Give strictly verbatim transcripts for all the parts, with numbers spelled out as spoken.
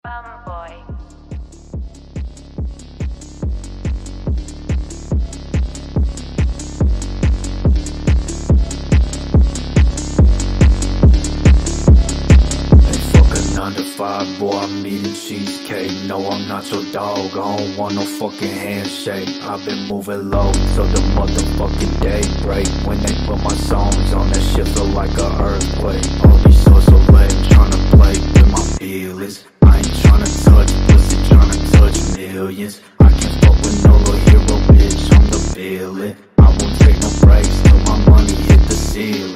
Bumboi. Nine to five, boy, I'm eating cheesecake. No, I'm not your dog, I don't want no fucking handshake. I've been moving low till the motherfucking day break. When they put my songs on, that shit feel like a earthquake. All these sorts of legs tryna play with my feelings. I ain't tryna touch pussy, tryna touch millions. I can't fuck with no little hero, bitch, I'm the villain. I won't take no breaks till my money hit the ceiling.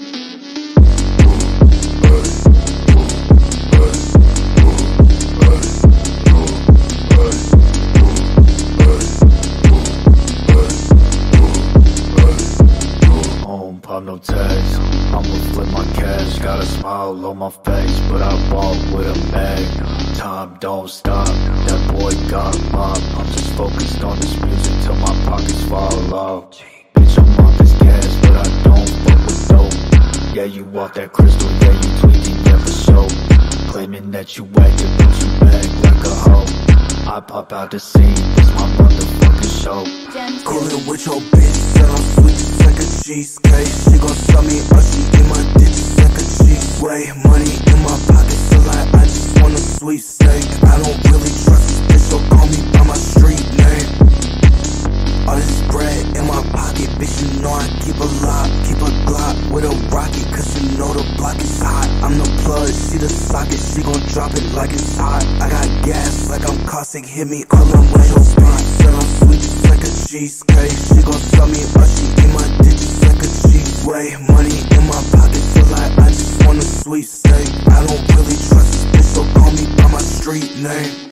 Pop no tags, I'ma flip my cash. Got a smile on my face, but I walk with a bag. Time don't stop, that boy got mobbed. I'm just focused on this music till my pockets fall off. Bitch, I'm off this gas, but I don't fuck with dope. Yeah, you off that crystal, yeah, you tweaking, yeah, for sure. Claiming that you acting, but you act like a hoe. I pop out the scene, it's my motherfucking show. Coolin' with your bitch, said I'm sweet just like a cheesecake. She gon' sell me or she in my dick just like a cheese way. Money in my pocket, feel like I just want a sweepstake. I don't really trust this bitch, so call me by my street name. All this bread in my pocket, bitch, you know I keep a lot. Keep a Glock with a rocket, cause you know the block is hot. I'm the plug, she the socket, she gon' drop it like it's hot. I got gas like I'm caustic, hit me all on with your spot. Said I'm sweet just like a cheesecake. She gon' sell me or she in my dick just like a cheese way. Money in my pocket, feel like I just want a sweepstake. I don't really trust this bitch, so call me by my street name.